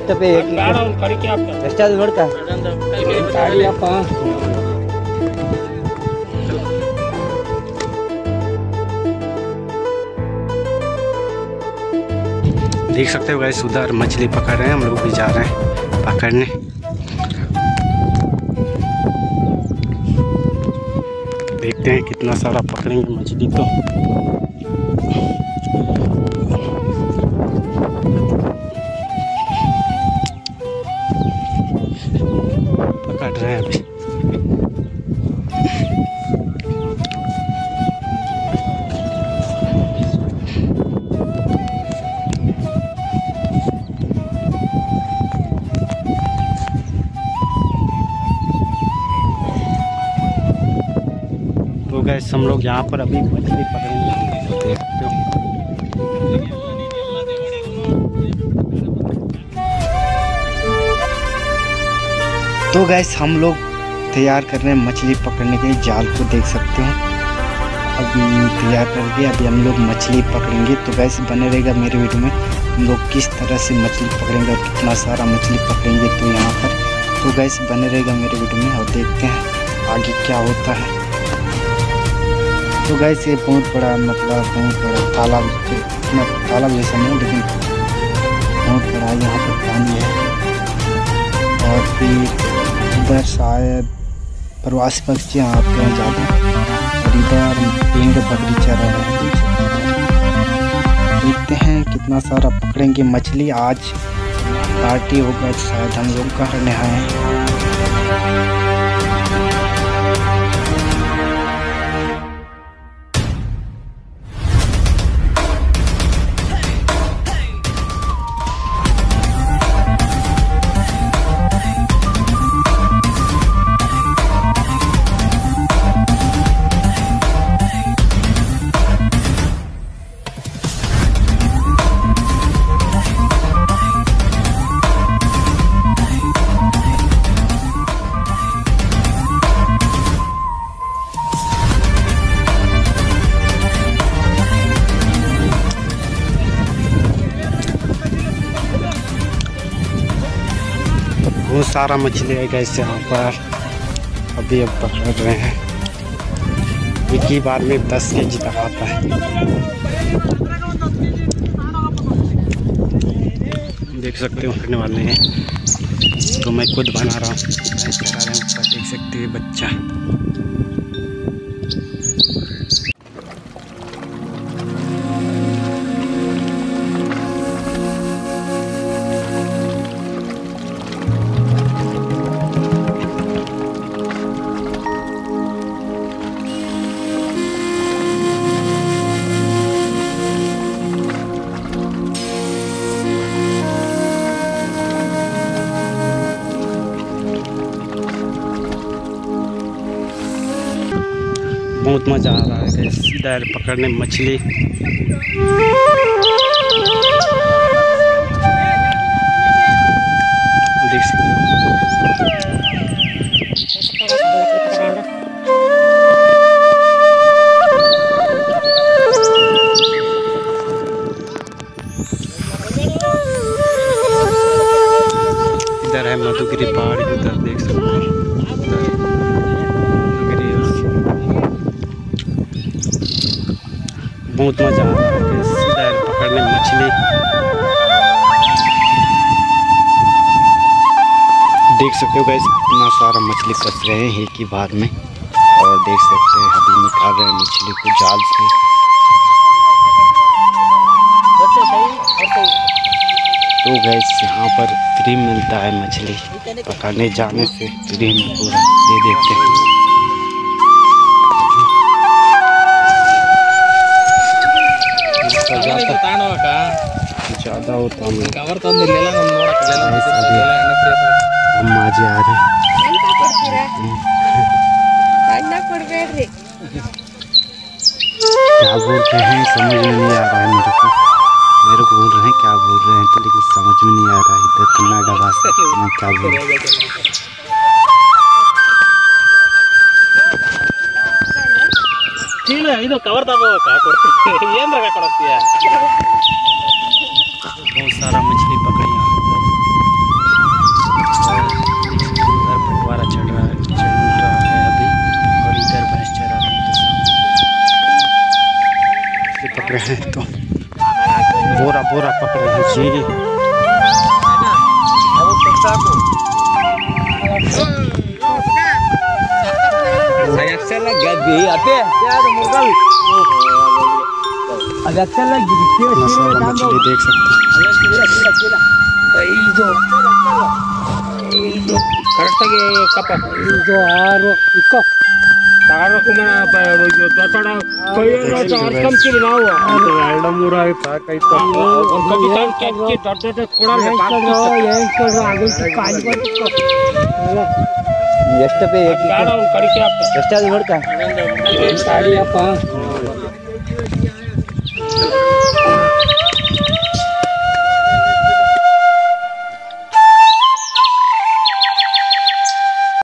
ಎಷ್ಟು ಪೇ ಎಷ್ಟಾದ್ರು ನೋಡ್ಕ देख सकते हो गाइस उधर मछली पकड़ रहे हैं, हम लोग भी जा रहे हैं पकड़ने। देखते हैं कितना सारा पकड़ेंगे मछली तो। पकड़ रहे हैं अभी। तो गैस हम लोग यहाँ पर अभी मछली पकड़ेंगे, देखते हो। तो गैस हम लोग तैयार कर रहे हैं मछली पकड़ने के लिए जाल को, देख सकते हो। अभी तैयार करके अभी हम लोग मछली पकड़ेंगे। तो गैस बने रहेगा मेरे वीडियो में, हम लोग किस तरह से मछली पकड़ेंगे और कितना सारा मछली पकड़ेंगे तो यहाँ पर। तो गैस बने रहेगा मेरे वीडियो में और देखते हैं आगे क्या होता है। तो गैस ये बहुत बड़ा बहुत बड़ा तालाब, तालाब जैसा नहीं लेकिन बहुत बड़ा यहाँ पर पानी है। और फिर इधर शायद प्रवासी पक्षी आते हैं ज़्यादा, और इधर पेड़ बकरी चरा रहे हैं। देखते हैं कितना सारा पकड़ेंगे मछली। आज पार्टी होगा शायद हम लोग कर रहे हैं। बहुत सारा मछली है गैस यहाँ पर, अभी अब पकड़ रहे हैं। एक ही बार में 10 केजी तक आता है। देख सकते हो पकड़ने वाले हैं, तो मैं खुद बना रहा हूँ, चला रहे हैं ऊपर, देख सकते हैं बच्चा। बहुत मज़ा आ रहा है इधर पकड़ने मछली। देख सकते हो इधर है मधुगिरी पहाड़, उधर देख सकते हैं। बहुत मज़ा आ रहा है इधर पकड़ने मछली। देख सकते हो गाइस कितना सारा मछली फंस रहे हैं एक ही बार में, और देख सकते हैं अभी निकाल रहे हैं मछली को जाल से। तो गाइस यहाँ पर फ्री मिलता है मछली, पकड़ने जाने से फ्री में पूरा दे देते हैं। ज़्यादा होता है हम आज आ रहे क्या बोल रहे हैं समझ में नहीं आ रहा है मेरे को बोल रहे हैं क्या बोल रहे हैं, तो लेकिन समझ में नहीं आ रहा है इधर कन्नड़ भाषा में क्या बोल रहे हैं। ಇದು ಕವರ್ ತಗೋಬೇಕಾ ಕೊಡ್ತೀನಿ ಏನು ರಗ ಕೊಡ್ತೀಯ। बहुत सारा मछली पकड़ी यहाँ। ಗೆದ್ದಿ ಅಪ್ಪೆ ಅದಕ್ಕೆಲ್ಲ मसाला मछली देख सकते हो। ಕರೆಕ್ಟಾಗಿ ಕಪ್ಪ 5 6 ಇಕ್ಕೋ ತಗೊಳಕು ಕೈಯಲ್ಲಿ ನಾವು 2 3 ಆಯ್ತು ಸಾಕಾಯ್ತು ಒಂದು ಕಟ್ಟಿ ತಗೊಂಡು ಕೆಕ್ಕಿ ದೊಡ್ಡ ಎಷ್ಟಪ್ಪೆ ಬೇಡ ಅವ್ನು ಕಡಿಕೆ ಹಾಕ್ತ ಎಷ್ಟಾದ್ರು ನೋಡ್ಕ ಸಾಡಿಯಪ್ಪ